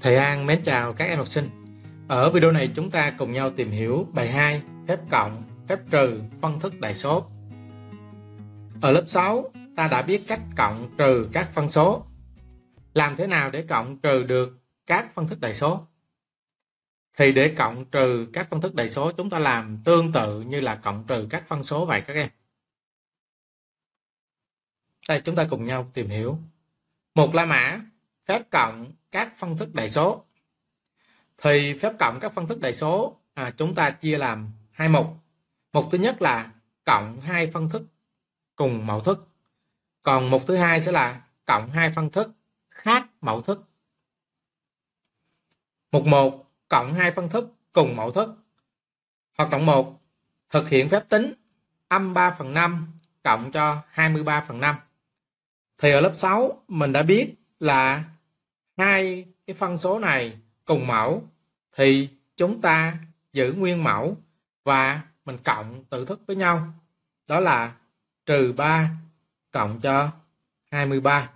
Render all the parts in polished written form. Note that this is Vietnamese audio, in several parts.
Thầy An mến chào các em học sinh. Ở video này chúng ta cùng nhau tìm hiểu bài 2 phép cộng, phép trừ, phân thức đại số. Ở lớp 6 ta đã biết cách cộng trừ các phân số. Làm thế nào để cộng trừ được các phân thức đại số? Thì để cộng trừ các phân thức đại số chúng ta làm tương tự như là cộng trừ các phân số vậy các em. Đây chúng ta cùng nhau tìm hiểu. Một la mã phép cộng các phân thức đại số. Thì phép cộng các phân thức đại số chúng ta chia làm hai mục. Mục thứ nhất là cộng hai phân thức cùng mẫu thức. Còn mục thứ hai sẽ là cộng hai phân thức khác mẫu thức. Mục 1 cộng hai phân thức cùng mẫu thức. Hoạt động 1 thực hiện phép tính âm 3/5 cộng cho 23/5. Thì ở lớp 6 mình đã biết là hai cái phân số này cùng mẫu thì chúng ta giữ nguyên mẫu và mình cộng tử thức với nhau. Đó là -3 cộng cho 23.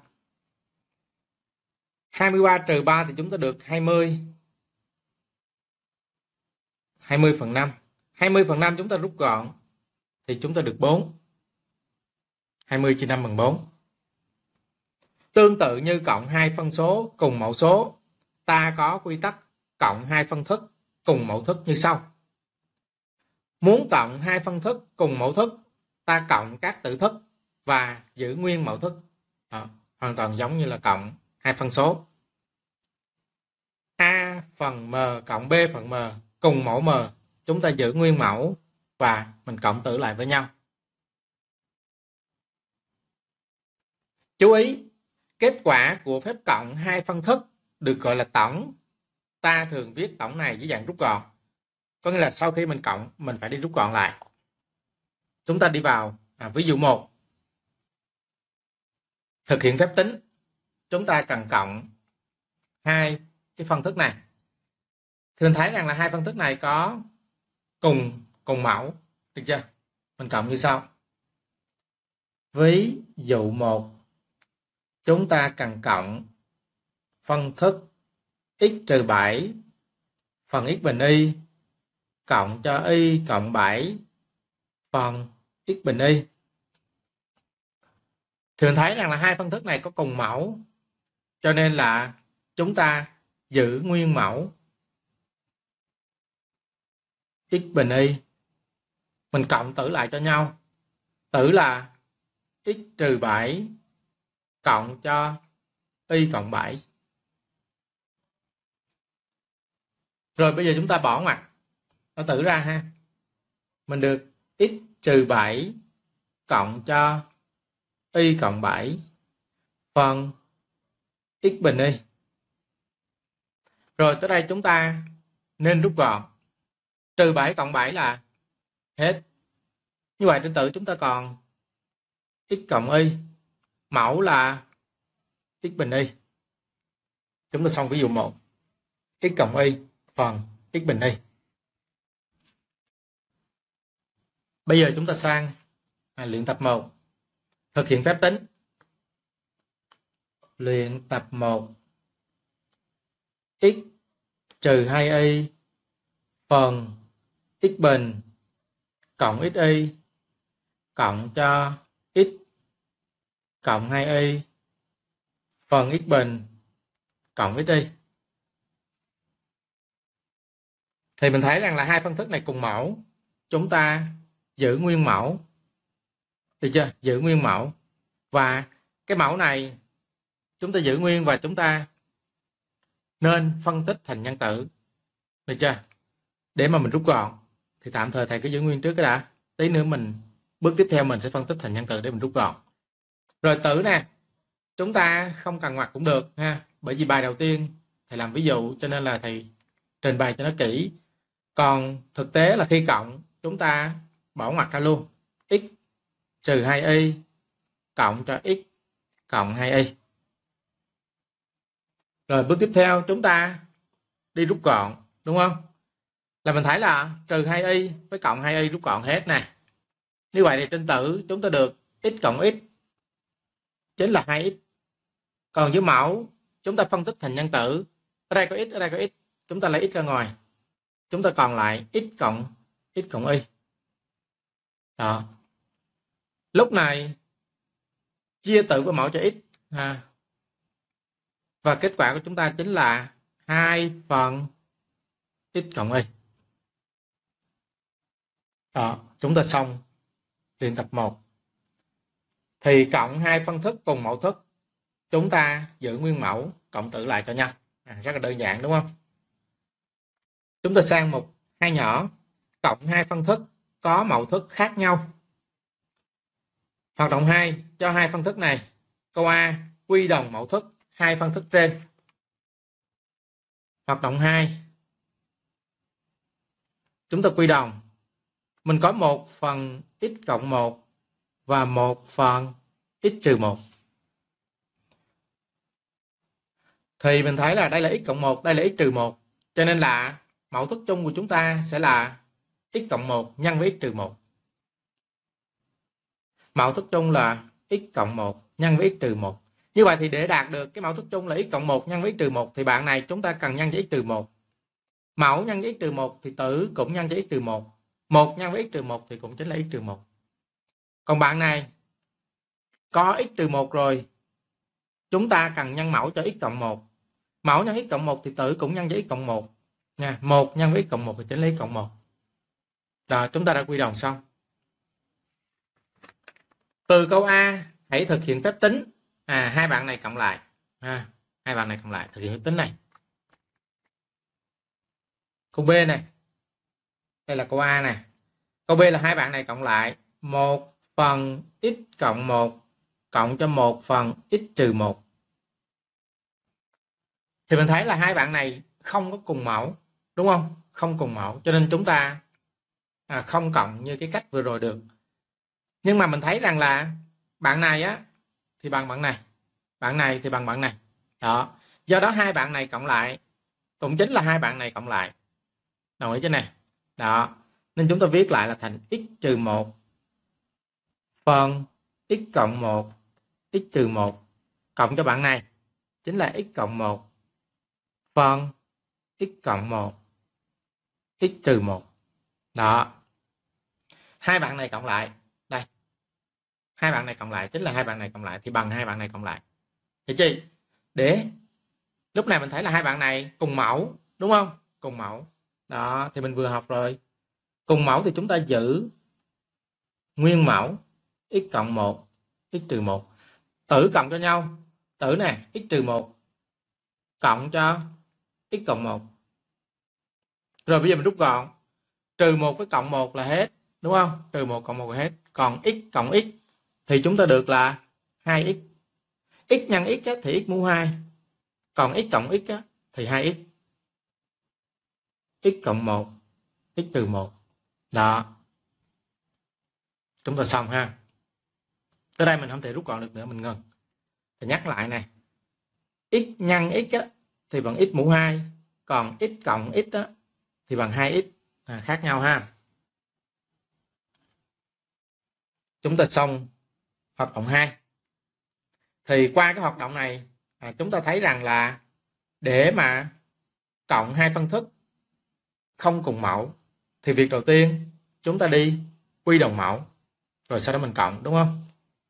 23 trừ 3 thì chúng ta được 20. 20/5. 20/5 chúng ta rút gọn thì chúng ta được 4. 20 chia 5 bằng 4. Tương tự như cộng hai phân số cùng mẫu số, ta có quy tắc cộng hai phân thức cùng mẫu thức như sau. Muốn cộng hai phân thức cùng mẫu thức, ta cộng các tử thức và giữ nguyên mẫu thức. Hoàn toàn giống như là cộng hai phân số. A phần m cộng B phần m cùng mẫu m, chúng ta giữ nguyên mẫu và mình cộng tử lại với nhau. Chú ý, kết quả của phép cộng hai phân thức được gọi là tổng. Ta thường viết tổng này dưới dạng rút gọn. Có nghĩa là sau khi mình cộng, mình phải đi rút gọn lại. Chúng ta đi vào ví dụ 1. Thực hiện phép tính. Chúng ta cần cộng hai cái phân thức này. Thì mình thấy rằng là hai phân thức này có cùng mẫu. Được chưa? Mình cộng như sau. Ví dụ 1. Chúng ta cần cộng phân thức x trừ 7 phần x bình y cộng cho y cộng 7 phần x bình y. Thường thấy rằng là hai phân thức này có cùng mẫu, cho nên là chúng ta giữ nguyên mẫu x bình y. Mình cộng tử lại cho nhau. Tử là x trừ 7 cộng cho y cộng 7. Rồi bây giờ chúng ta bỏ ngoặc nó tử ra ha. Mình được x trừ 7 cộng cho y cộng 7 phần x bình y. Rồi tới đây chúng ta nên rút gọn. Trừ 7 cộng 7 là hết. Như vậy trên tử chúng ta còn x cộng y. Mẫu là x bình y. Chúng ta xong ví dụ 1. X cộng y phần x bình y. Bây giờ chúng ta sang luyện tập 1. Thực hiện phép tính. Luyện tập 1. X trừ 2y phần x bình cộng xy cộng cho x cộng 2y phần x bình cộng xy. Thì mình thấy rằng là hai phân thức này cùng mẫu. Chúng ta giữ nguyên mẫu. Được chưa? Giữ nguyên mẫu. Và cái mẫu này chúng ta giữ nguyên và chúng ta nên phân tích thành nhân tử. Được chưa? Để mà mình rút gọn thì tạm thời thầy cứ giữ nguyên trước cái đã. Tí nữa bước tiếp theo mình sẽ phân tích thành nhân tử để mình rút gọn. Rồi tử nè, chúng ta không cần ngoặc cũng được ha. Bởi vì bài đầu tiên thầy làm ví dụ cho nên là thầy trình bày cho nó kỹ. Còn thực tế là khi cộng chúng ta bỏ ngoặc ra luôn. X trừ 2y cộng cho x cộng 2y. Rồi bước tiếp theo chúng ta đi rút gọn, đúng không? Là mình thấy là trừ 2y với cộng 2y rút gọn hết nè. Như vậy thì trên tử chúng ta được x cộng x chính là 2x. Còn dưới mẫu chúng ta phân tích thành nhân tử Ở đây có x, ở đây có x. Chúng ta lấy x ra ngoài. Chúng ta còn lại x cộng y. Đó. Lúc này chia tử của mẫu cho x ha. Và kết quả của chúng ta chính là 2 phần x cộng y. Đó, chúng ta xong luyện tập 1. Thì cộng hai phân thức cùng mẫu thức, chúng ta giữ nguyên mẫu cộng tử lại cho nhau. Rất là đơn giản đúng không? Chúng ta sang mục 2 nhỏ, cộng hai phân thức có mẫu thức khác nhau. Hoạt động 2, cho hai phân thức này. Câu A, quy đồng mẫu thức hai phân thức trên. Hoạt động 2, chúng ta quy đồng. Mình có 1 phần x cộng 1 và 1 phần x trừ 1. Thì mình thấy là đây là x cộng 1, đây là x trừ 1. Cho nên là mẫu thức chung của chúng ta sẽ là x cộng 1 nhân với x trừ 1. Mẫu thức chung là x cộng 1 nhân với x trừ 1. Như vậy thì để đạt được cái mẫu thức chung là x cộng 1 nhân với x trừ 1 thì bạn này chúng ta cần nhân cho x trừ 1. Mẫu nhân với x trừ 1 thì tử cũng nhân cho x trừ 1. 1 nhân với x trừ 1 thì cũng chính là x trừ 1. Còn bạn này có x trừ 1 rồi, chúng ta cần nhân mẫu cho x cộng 1. Mẫu nhân x cộng 1 thì tử cũng nhân cho x cộng 1. Nha, 1 nhân với x cộng 1 thì chính là x cộng 1. Rồi, chúng ta đã quy đồng xong. Từ câu A, hãy thực hiện phép tính. Hai bạn này cộng lại. Hai bạn này cộng lại, thực hiện phép tính này. Câu B này. Đây là câu A này. Câu B là hai bạn này cộng lại. 1 phần x cộng 1 cộng cho 1 phần x trừ 1. Thì mình thấy là hai bạn này không có cùng mẫu. Đúng không? Không cùng mẫu. Cho nên chúng ta không cộng như cái cách vừa rồi được. Nhưng mà mình thấy rằng là bạn này á thì bằng bạn này. Bạn này thì bằng bạn này. Đó. Do đó hai bạn này cộng lại cũng chính là hai bạn này cộng lại. Đồng ý chưa nè? Đó. Nên chúng ta viết lại là thành x trừ 1 phần x cộng 1 x trừ 1 cộng cho bạn này chính là x cộng 1 phần x cộng 1 x trừ 1. Đó. Hai bạn này cộng lại. Đây. Hai bạn này cộng lại chính là hai bạn này cộng lại thì bằng hai bạn này cộng lại. Hiểu chưa? Để lúc này mình thấy là hai bạn này cùng mẫu, đúng không? Cùng mẫu. Đó, thì mình vừa học rồi. Cùng mẫu thì chúng ta giữ nguyên mẫu x cộng 1 x trừ 1. Tử cộng cho nhau. Tử nè, x trừ 1 cộng cho x cộng 1. Rồi bây giờ mình rút gọn. Trừ 1 với cộng 1 là hết, đúng không? Trừ 1 cộng 1 là hết. Còn x cộng x thì chúng ta được là 2x. X nhân x thì x mũ 2. Còn x cộng x thì 2x. X cộng 1 x trừ 1. Đó. Chúng ta xong ha. Tới đây mình không thể rút gọn được nữa, mình ngừng. Thì nhắc lại này. X nhân x thì bằng x mũ 2. Còn x cộng x thì bằng 2x. Khác nhau ha. Chúng ta xong hoạt động 2. Thì qua cái hoạt động này chúng ta thấy rằng là để mà cộng hai phân thức không cùng mẫu thì việc đầu tiên chúng ta đi quy đồng mẫu rồi sau đó mình cộng, đúng không?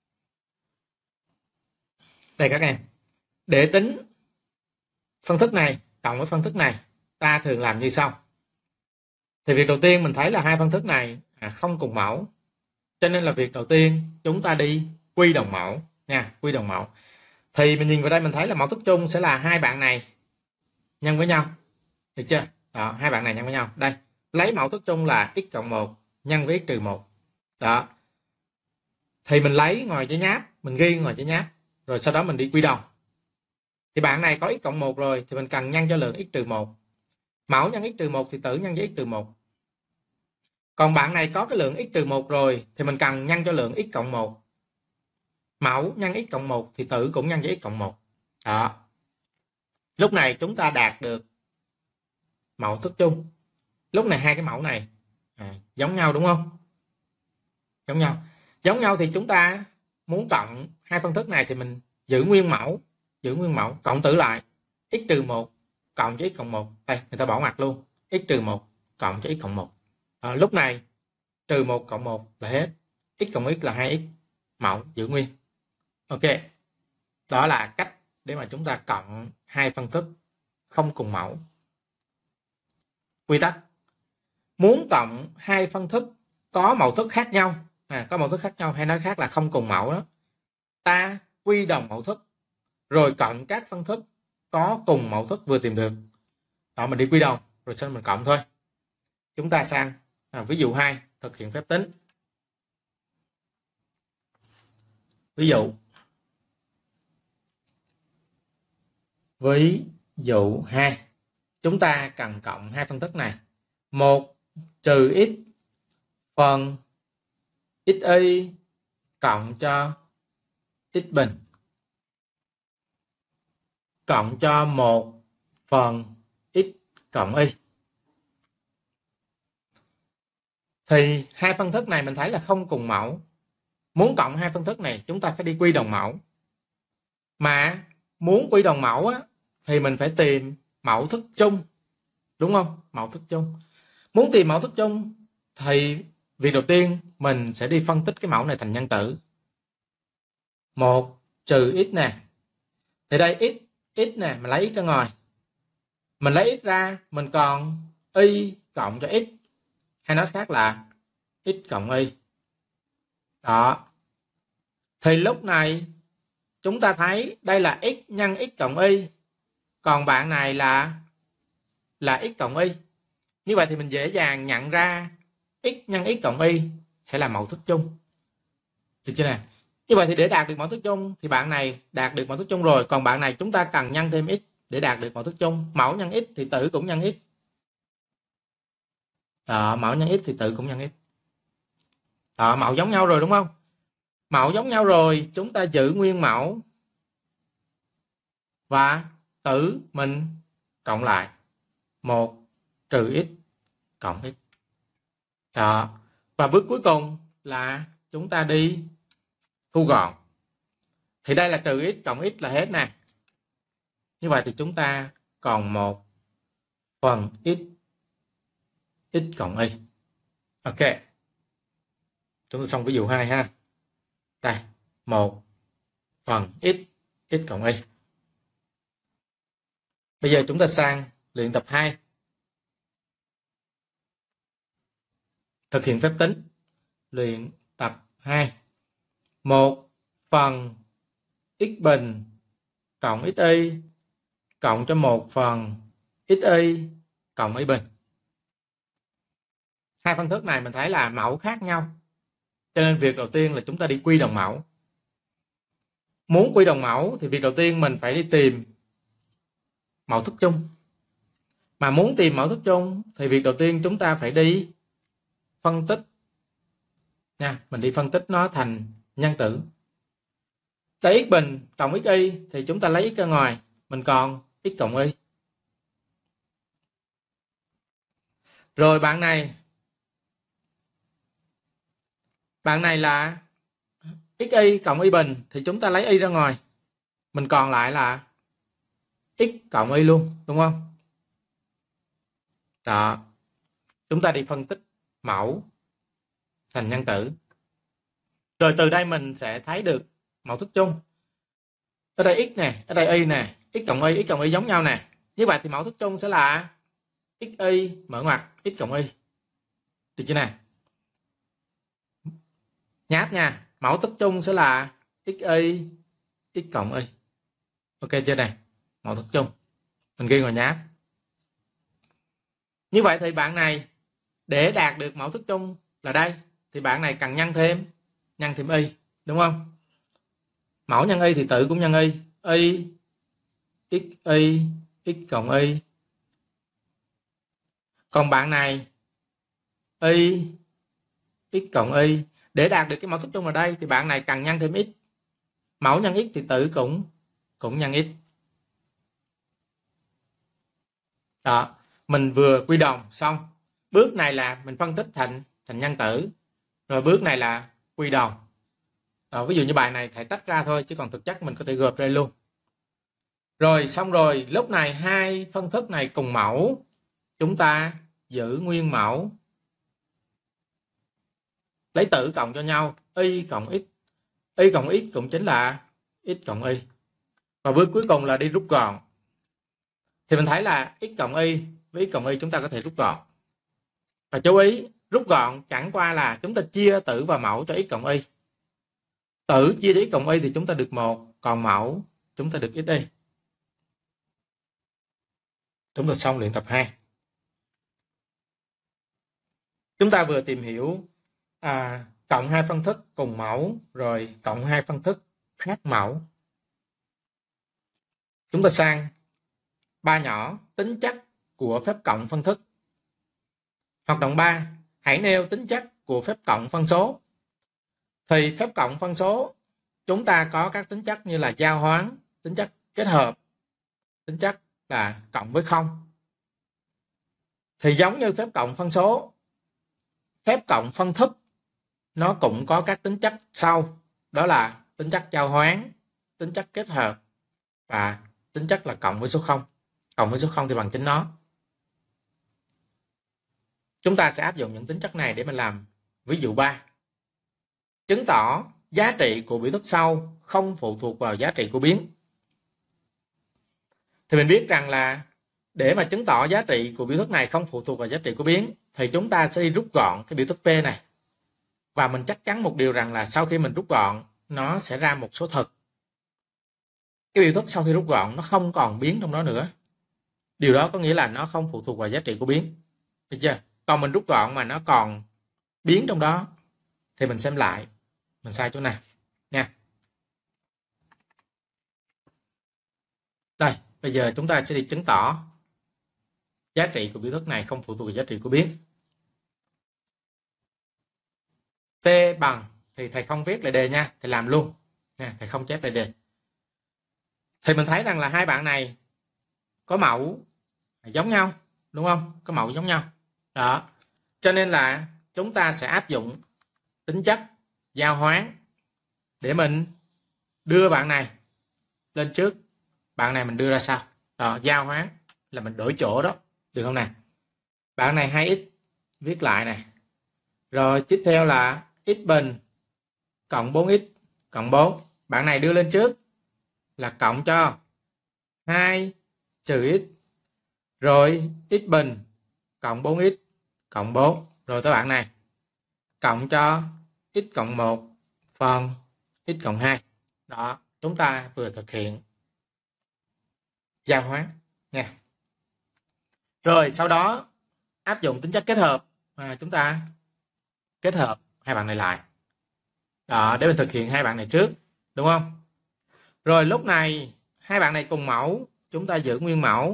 Đây các em, để tính phân thức này cộng với phân thức này ta thường làm như sau. Thì việc đầu tiên mình thấy là hai phân thức này không cùng mẫu, cho nên là việc đầu tiên chúng ta đi quy đồng mẫu nha, quy đồng mẫu. Thì mình nhìn vào đây mình thấy là mẫu thức chung sẽ là hai bạn này nhân với nhau, được chưa? Đó, hai bạn này nhân với nhau. Đây, lấy mẫu thức chung là x cộng 1 nhân với x trừ 1. Đó. Thì mình lấy ngồi cho nháp, mình ghi ngồi cho nháp, rồi sau đó mình đi quy đồng. Thì bạn này có x cộng 1 rồi thì mình cần nhân cho lượng x trừ 1. Mẫu nhân x trừ 1 thì tử nhân với x trừ 1. Còn bạn này có cái lượng x trừ 1 rồi thì mình cần nhân cho lượng x cộng 1. Mẫu nhân x cộng 1 thì tử cũng nhân với x cộng 1. Đó. Lúc này chúng ta đạt được mẫu thức chung. Lúc này hai cái mẫu này giống nhau, đúng không? Giống nhau. Giống nhau thì chúng ta muốn cộng hai phân thức này thì mình giữ nguyên mẫu, cộng tử lại x trừ 1 cộng cho x cộng 1. Đây, người ta bỏ ngoặc luôn. X trừ 1 cộng cho x cộng 1. Lúc này trừ 1 cộng 1 là hết. X cộng x là 2x. Mẫu giữ nguyên. Ok. Đó là cách để mà chúng ta cộng hai phân thức không cùng mẫu. Quy tắc. Muốn cộng hai phân thức có mẫu thức khác nhau, có mẫu thức khác nhau hay nói khác là không cùng mẫu đó, ta quy đồng mẫu thức rồi cộng các phân thức có cùng mẫu thức vừa tìm được. Đó, mình đi quy đồng rồi sau mình cộng thôi. Chúng ta sang ví dụ 2, thực hiện phép tính. Ví dụ 2, chúng ta cần cộng hai phân thức này. 1 trừ x phần xy cộng cho x bình cộng cho 1 phần x cộng y. Thì hai phân thức này mình thấy là không cùng mẫu. Muốn cộng hai phân thức này chúng ta phải đi quy đồng mẫu. Mà muốn quy đồng mẫu á, thì mình phải tìm mẫu thức chung. Đúng không? Mẫu thức chung. Muốn tìm mẫu thức chung thì việc đầu tiên mình sẽ đi phân tích cái mẫu này thành nhân tử. 1 trừ x nè. Thì đây x nè, mình lấy x ra ngoài. Mình lấy x ra, mình còn y cộng cho x. Hay nói khác là x cộng y. Đó. Thì lúc này chúng ta thấy đây là x nhân x cộng y. Còn bạn này là x cộng y. Như vậy thì mình dễ dàng nhận ra x nhân x cộng y sẽ là mẫu thức chung. Được chưa nào? Như vậy thì để đạt được mẫu thức chung thì bạn này đạt được mẫu thức chung rồi. Còn bạn này chúng ta cần nhân thêm x để đạt được mẫu thức chung. Mẫu nhân x thì tử cũng nhân x. Đó, mẫu nhân x thì tử cũng nhân x. Đó, mẫu giống nhau rồi đúng không? Mẫu giống nhau rồi, chúng ta giữ nguyên mẫu và tử mình cộng lại. 1 trừ x cộng x. Đó. Và bước cuối cùng là chúng ta đi thu gọn. Thì đây là trừ x cộng x là hết nè. Như vậy thì chúng ta còn 1 phần x cộng y. Ok. Chúng ta xong ví dụ 2 ha. Đây, 1 phần x cộng y. Bây giờ chúng ta sang luyện tập 2. Thực hiện phép tính. Luyện tập 2. 1 phần x bình cộng xy cộng cho 1 phần xy cộng y bình. Hai phân thức này mình thấy là mẫu khác nhau. Cho nên việc đầu tiên là chúng ta đi quy đồng mẫu. Muốn quy đồng mẫu thì việc đầu tiên mình phải đi tìm mẫu thức chung. Mà muốn tìm mẫu thức chung thì việc đầu tiên chúng ta phải đi phân tích nha. Mình đi phân tích nó thành nhân tử. Đây x bình cộng xy thì chúng ta lấy x ra ngoài, mình còn x cộng y. Rồi bạn này là xy cộng y bình thì chúng ta lấy y ra ngoài, mình còn lại là x cộng y luôn, đúng không? Đó. Chúng ta đi phân tích mẫu thành nhân tử. Rồi từ đây mình sẽ thấy được mẫu thức chung. Ở đây x nè, ở đây y nè, x cộng y giống nhau nè. Như vậy thì mẫu thức chung sẽ là xy mở ngoặc x cộng y. Được chưa nào? Nháp nha. Mẫu thức chung sẽ là xy x cộng y. Ok chưa này? Mẫu thức chung. Mình ghi vào nháp. Như vậy thì bạn này để đạt được mẫu thức chung là đây thì bạn này cần nhân thêm y, đúng không? Mẫu nhân y thì tự cũng nhân y x cộng y. Còn bạn này y x cộng y, để đạt được cái mẫu thức chung ở đây thì bạn này cần nhân thêm x. Mẫu nhân x thì tự cũng nhân x. Đó, mình vừa quy đồng xong. Bước này là mình phân tích thành nhân tử. Rồi bước này là quy đồng. Ví dụ như bài này thầy tách ra thôi, chứ còn thực chất mình có thể gộp đây luôn. Rồi xong rồi, lúc này hai phân thức này cùng mẫu, chúng ta giữ nguyên mẫu, lấy tử cộng cho nhau, y cộng x. Y cộng x cũng chính là x cộng y. Và bước cuối cùng là đi rút gọn. Thì mình thấy là x cộng y với x cộng y chúng ta có thể rút gọn. Và chú ý, rút gọn chẳng qua là chúng ta chia tử và mẫu cho x cộng y. Tử chia cho x cộng y thì chúng ta được 1, còn mẫu chúng ta được x y. Chúng ta xong luyện tập 2. Chúng ta vừa tìm hiểu cộng hai phân thức cùng mẫu, rồi cộng hai phân thức khác mẫu. Chúng ta sang 3 nhỏ, tính chất của phép cộng phân thức. Hoạt động 3, hãy nêu tính chất của phép cộng phân số. Thì phép cộng phân số chúng ta có các tính chất như là giao hoán, tính chất kết hợp, tính chất là cộng với không. Thì giống như phép cộng phân số, phép cộng phân thức nó cũng có các tính chất sau, đó là tính chất giao hoán, tính chất kết hợp và tính chất là cộng với số 0. Cộng với số 0 thì bằng chính nó. Chúng ta sẽ áp dụng những tính chất này để mình làm ví dụ 3. Chứng tỏ giá trị của biểu thức sau không phụ thuộc vào giá trị của biến. Thì mình biết rằng là để mà chứng tỏ giá trị của biểu thức này không phụ thuộc vào giá trị của biến thì chúng ta sẽ đi rút gọn cái biểu thức P này. Và mình chắc chắn một điều rằng là sau khi mình rút gọn nó sẽ ra một số thực. Cái biểu thức sau khi rút gọn nó không còn biến trong đó nữa. Điều đó có nghĩa là nó không phụ thuộc vào giá trị của biến. Được chưa? Còn mình rút gọn mà nó còn biến trong đó thì mình xem lại mình sai chỗ nào nha. Đây, bây giờ chúng ta sẽ đi chứng tỏ giá trị của biểu thức này không phụ thuộc vào giá trị của biến. T bằng thì thầy không viết lại đề nha, thầy làm luôn nha, thầy không chép lại đề. Thì mình thấy rằng là hai bạn này có mẫu giống nhau, đúng không? Có mẫu giống nhau. Đó. Cho nên là chúng ta sẽ áp dụng tính chất giao hoán để mình đưa bạn này lên trước, bạn này mình đưa ra sau. Đó, giao hoán là mình đổi chỗ đó, được không nè? Bạn này 2x viết lại này. Rồi tiếp theo là x bình cộng 4x cộng 4. Bạn này đưa lên trước là cộng cho 2 trừ x. Rồi x bình cộng 4x cộng 4. Rồi tới bạn này cộng cho x cộng 1 phần x cộng 2. Đó, chúng ta vừa thực hiện giao hoán nha. Rồi sau đó áp dụng tính chất kết hợp, chúng ta kết hợp hai bạn này lại. Đó, để mình thực hiện hai bạn này trước, đúng không? Rồi lúc này hai bạn này cùng mẫu, chúng ta giữ nguyên mẫu.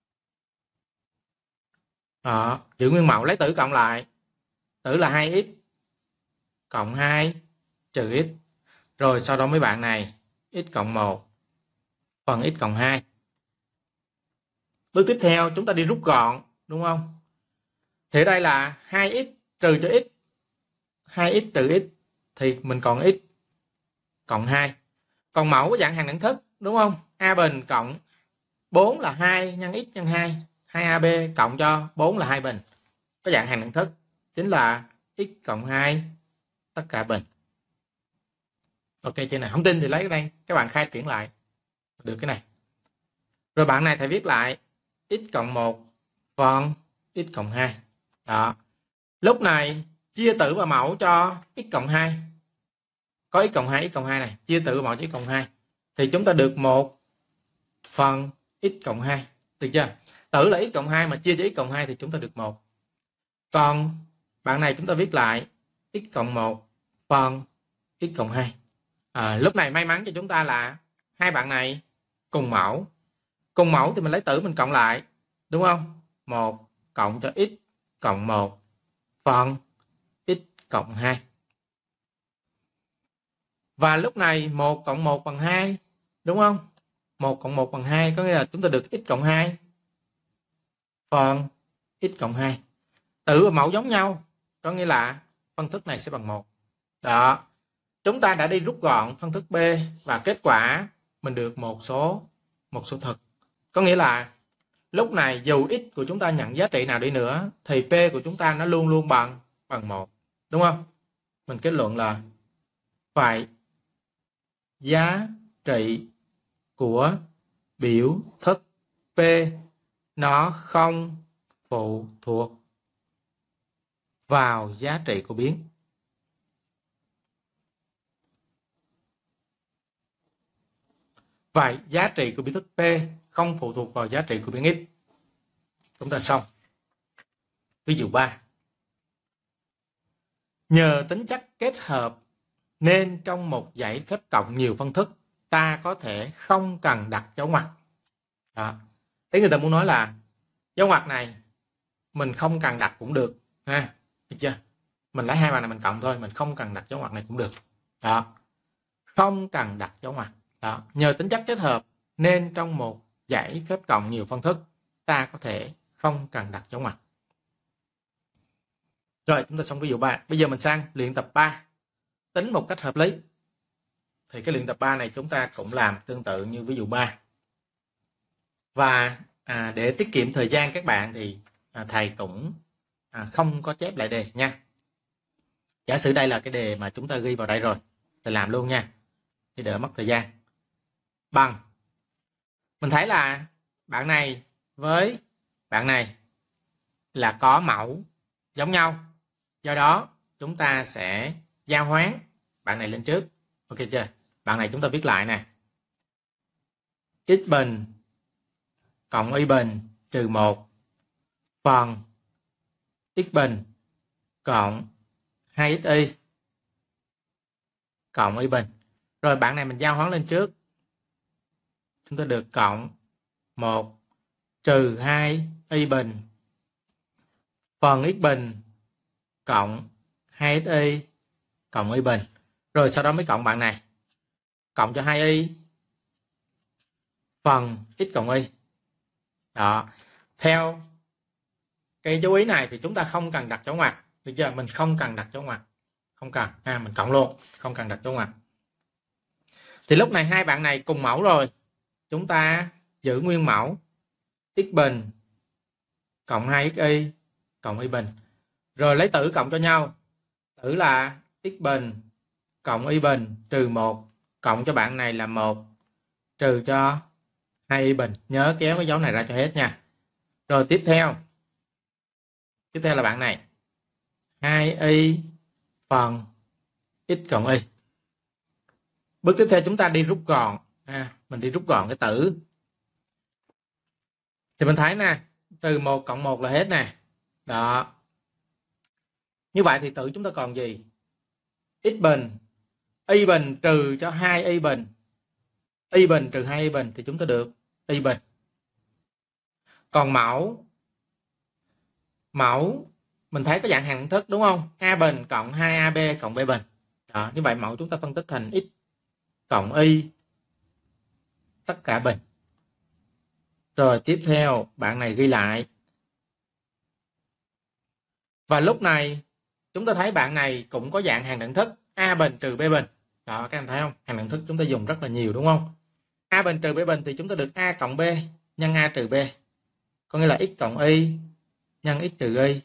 Đó, giữ nguyên mẫu lấy tử cộng lại. Tử là 2x cộng 2 trừ x. Rồi sau đó mấy bạn này x cộng 1 phần x cộng 2. Bước tiếp theo chúng ta đi rút gọn, đúng không? Thì đây là 2x trừ cho x. 2x trừ x thì mình còn x cộng 2. Còn mẫu có dạng hàng đẳng thức, đúng không? A bình cộng 4 là 2 nhân x nhân 2. 2ab cộng cho 4 là 2 bình. Có dạng hàng đẳng thức chính là x cộng 2 tất cả bình. Ok chưa này? Không tin thì lấy cái đây, các bạn khai triển lại được cái này. Rồi bạn này thầy viết lại x cộng 1 phần x cộng 2. Đó. Lúc này chia tử và mẫu cho x cộng 2. Có x cộng 2, x cộng 2 này, chia tử và mẫu cho x cộng 2 thì chúng ta được 1 phần x cộng 2. Được chưa? Tử là x cộng 2 mà chia cho x cộng 2 thì chúng ta được 1. Còn bạn này chúng ta viết lại x cộng 1 phần x cộng 2. Lúc này may mắn cho chúng ta là hai bạn này cùng mẫu. Cùng mẫu thì mình lấy tử mình cộng lại, đúng không? 1 cộng cho x cộng 1 phần x cộng 2. Và lúc này 1 cộng 1 bằng 2, đúng không? 1 cộng 1 bằng 2 có nghĩa là chúng ta được x cộng 2 phần x cộng 2. Tử và mẫu giống nhau, có nghĩa là phân thức này sẽ bằng 1. Đó. Chúng ta đã đi rút gọn phân thức B và kết quả mình được một một số thực. Có nghĩa là lúc này dù x của chúng ta nhận giá trị nào đi nữa thì p của chúng ta nó luôn luôn bằng 1. Đúng không? Mình kết luận là vậy giá trị của biểu thức p nó không phụ thuộc vào giá trị của biến. Vậy giá trị của biểu thức p không phụ thuộc vào giá trị của biến x. Chúng ta xong. Ví dụ 3. Nhờ tính chất kết hợp nên trong một dãy phép cộng nhiều phân thức ta có thể không cần đặt dấu ngoặc. Đó. Ý người ta muốn nói là dấu ngoặc này mình không cần đặt cũng được ha, được chưa? Mình lấy hai bằng này mình cộng thôi, mình không cần đặt dấu ngoặc này cũng được. Đó. Không cần đặt dấu ngoặc. Đó. Nhờ tính chất kết hợp nên trong một dãy phép cộng nhiều phân thức ta có thể không cần đặt dấu ngoặc. Rồi, chúng ta xong ví dụ 3. Bây giờ mình sang luyện tập 3. Tính một cách hợp lý. Thì cái luyện tập 3 này chúng ta cũng làm tương tự như ví dụ 3. Và để tiết kiệm thời gian các bạn thì thầy cũng không có chép lại đề nha. Giả sử đây là cái đề mà chúng ta ghi vào đây rồi, thầy làm luôn nha, thì đỡ mất thời gian. Bằng, mình thấy là bạn này với bạn này là có mẫu giống nhau, do đó chúng ta sẽ giao hoán bạn này lên trước. Ok chưa? Bạn này chúng ta viết lại nè, x bình cộng y bình trừ 1 phần x bình cộng 2xy cộng y bình. Rồi bạn này mình giao hoán lên trước, chúng ta được cộng 1 trừ 2 y bình phần x bình cộng 2xy cộng y bình. Rồi sau đó mới cộng bạn này, cộng cho 2y phần x cộng y. Đó. Theo cái dấu ý này thì chúng ta không cần đặt dấu ngoặc, được chưa? Mình không cần đặt dấu ngoặc, không cần, mình cộng luôn, không cần đặt dấu ngoặc. Thì lúc này hai bạn này cùng mẫu rồi, chúng ta giữ nguyên mẫu x bình cộng 2xy cộng y bình. Rồi lấy tử cộng cho nhau. Tử là x bình cộng y bình trừ 1 cộng cho bạn này là 1 trừ cho 2y bình. Nhớ kéo cái dấu này ra cho hết nha. Rồi tiếp theo là bạn này 2y phần x cộng y. Bước tiếp theo chúng ta đi rút gọn. Mình đi rút gọn cái tử. Thì mình thấy nè, trừ 1 cộng 1 là hết nè. Đó. Như vậy thì tử chúng ta còn gì? X bình, y bình trừ cho 2y bình. Y bình trừ 2y bình thì chúng ta được y bình. Còn mẫu mình thấy có dạng hàng đẳng thức đúng không? A bình cộng 2ab cộng b bình. Đó, như vậy mẫu chúng ta phân tích thành x cộng y tất cả bình. Rồi tiếp theo bạn này ghi lại. Và lúc này chúng ta thấy bạn này cũng có dạng hàng đẳng thức A bình trừ B bình. Đó, các em thấy không? Hàng đẳng thức chúng ta dùng rất là nhiều đúng không? A bình trừ B bình thì chúng ta được A cộng B nhân A trừ B. Có nghĩa là x cộng y nhân x trừ y.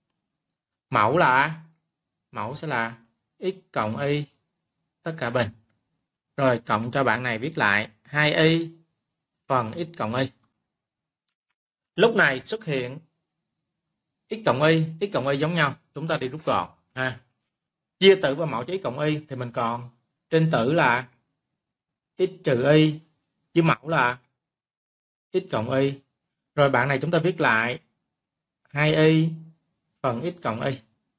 Mẫu sẽ là x cộng y tất cả bình. Rồi cộng cho bạn này viết lại 2y phần x cộng y. Lúc này xuất hiện x cộng y giống nhau, chúng ta đi rút gọn. Chia tử và mẫu cho x cộng y thì mình còn trên tử là x trừ y, với mẫu là x cộng y. Rồi bạn này chúng ta viết lại 2y phần x cộng y.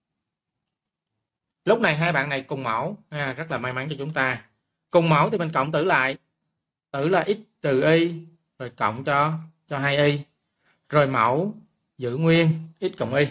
Lúc này hai bạn này cùng mẫu, rất là may mắn cho chúng ta. Cùng mẫu thì mình cộng tử lại. Tử là x trừ y, rồi cộng cho 2y. Rồi mẫu giữ nguyên x cộng y.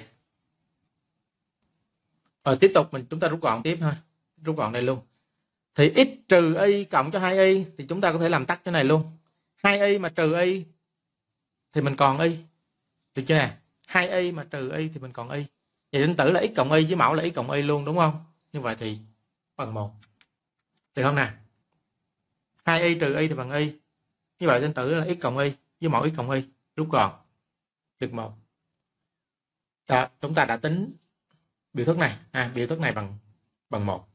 Rồi tiếp tục chúng ta rút gọn tiếp thôi. Rút gọn đây luôn. Thì x trừ y cộng cho 2y thì chúng ta có thể làm tắt cái này luôn. 2y mà trừ y thì mình còn y. Được chưa nè? 2y mà trừ y thì mình còn y. Vậy đến tử là x cộng y với mẫu là x cộng y luôn đúng không? Như vậy thì bằng 1. Được không nè? 2y trừ y thì bằng y. Như vậy tinh tử là x cộng y với mẫu x cộng y, rút gọn được 1. Đó, chúng ta đã tính biểu thức này, biểu thức này bằng 1.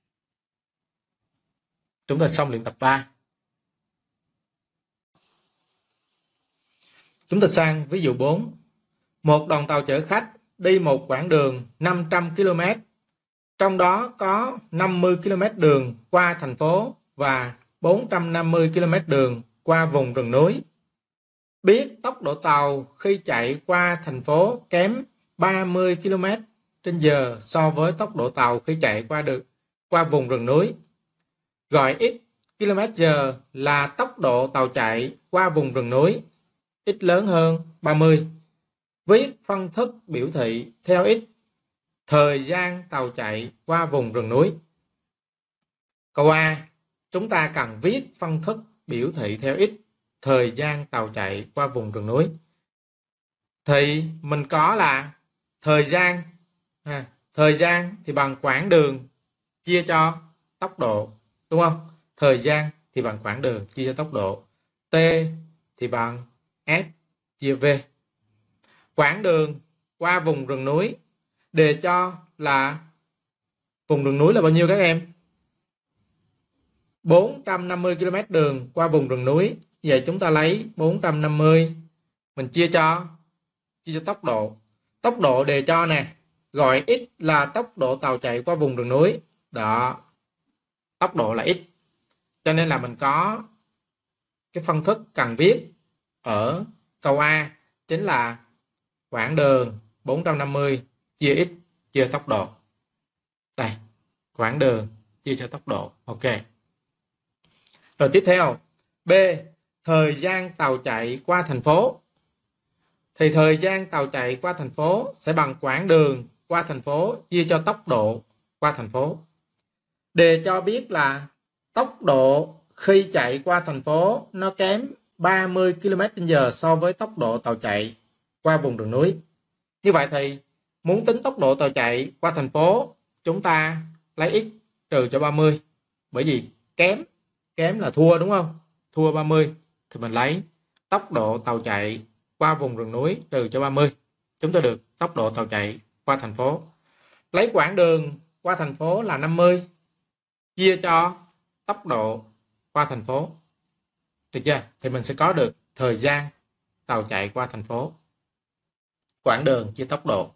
Chúng ta xong luyện tập 3. Chúng ta sang ví dụ 4. Một đoàn tàu chở khách đi một quãng đường 500 km, trong đó có 50 km đường qua thành phố và 450 km đường qua vùng rừng núi. Biết tốc độ tàu khi chạy qua thành phố kém 30 km/h so với tốc độ tàu khi chạy qua vùng rừng núi. Gọi x km/h là tốc độ tàu chạy qua vùng rừng núi, x lớn hơn 30. Viết phân thức biểu thị theo x thời gian tàu chạy qua vùng rừng núi. Câu A, chúng ta cần viết phân thức biểu thị theo x thời gian tàu chạy qua vùng rừng núi. Thì mình có là thời gian, thời gian thì bằng quãng đường chia cho tốc độ, đúng không? Thời gian thì bằng quãng đường chia cho tốc độ. T thì bằng S chia V. Quãng đường qua vùng rừng núi đề cho là vùng rừng núi là bao nhiêu các em? 450 km đường qua vùng rừng núi. Vậy chúng ta lấy 450 mình chia cho tốc độ. Tốc độ đề cho nè, gọi x là tốc độ tàu chạy qua vùng rừng núi. Đó, tốc độ là x. Cho nên là mình có cái phân thức cần viết ở câu A chính là quãng đường 450 chia x chia tốc độ. Đây, quãng đường chia cho tốc độ. Ok. Rồi tiếp theo, B, thời gian tàu chạy qua thành phố. Thì thời gian tàu chạy qua thành phố sẽ bằng quãng đường qua thành phố chia cho tốc độ qua thành phố. Đề cho biết là tốc độ khi chạy qua thành phố nó kém 30 km/h so với tốc độ tàu chạy qua vùng rừng núi. Như vậy thì muốn tính tốc độ tàu chạy qua thành phố, chúng ta lấy x trừ cho 30. Bởi vì kém là thua, đúng không? Thua 30 thì mình lấy tốc độ tàu chạy qua vùng rừng núi trừ cho 30. Chúng ta được tốc độ tàu chạy qua thành phố. Lấy quãng đường qua thành phố là 50 chia cho tốc độ qua thành phố. Được chưa? Thì mình sẽ có được thời gian tàu chạy qua thành phố. Quãng đường chia tốc độ.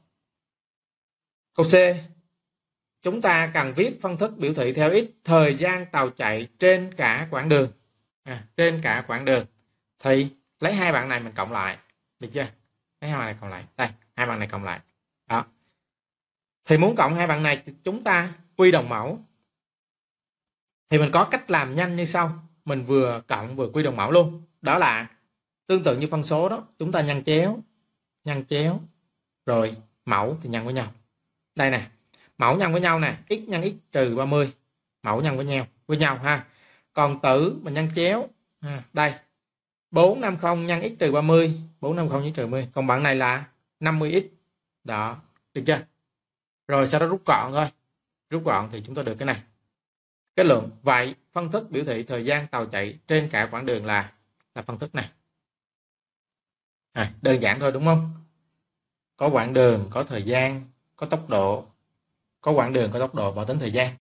Câu C, chúng ta cần viết phân thức biểu thị theo x thời gian tàu chạy trên cả quãng đường. Trên cả quãng đường. Thì lấy hai bạn này mình cộng lại. Được chưa? Lấy hai bạn này cộng lại. Đây, hai bạn này cộng lại. Đó. Thì muốn cộng hai bạn này thì chúng ta quy đồng mẫu. Thì mình có cách làm nhanh như sau. Mình vừa cộng vừa quy đồng mẫu luôn. Đó là tương tự như phân số đó. Chúng ta nhân chéo. Rồi mẫu thì nhân với nhau. Đây nè. Mẫu nhân với nhau nè. X nhân x trừ 30. Mẫu nhân với nhau ha. Còn tử mình nhân chéo. Đây. 450 nhân x trừ 30. 450 nhân x trừ 30. Còn bạn này là 50x. Đó. Được chưa? Rồi sau đó rút gọn thôi. Rút gọn thì chúng ta được cái này. Kết luận. Vậy phân thức biểu thị thời gian tàu chạy trên cả quãng đường là phân thức này. Đơn giản thôi, đúng không? Có quãng đường, có thời gian, có tốc độ. Có quãng đường, có tốc độ và tính thời gian.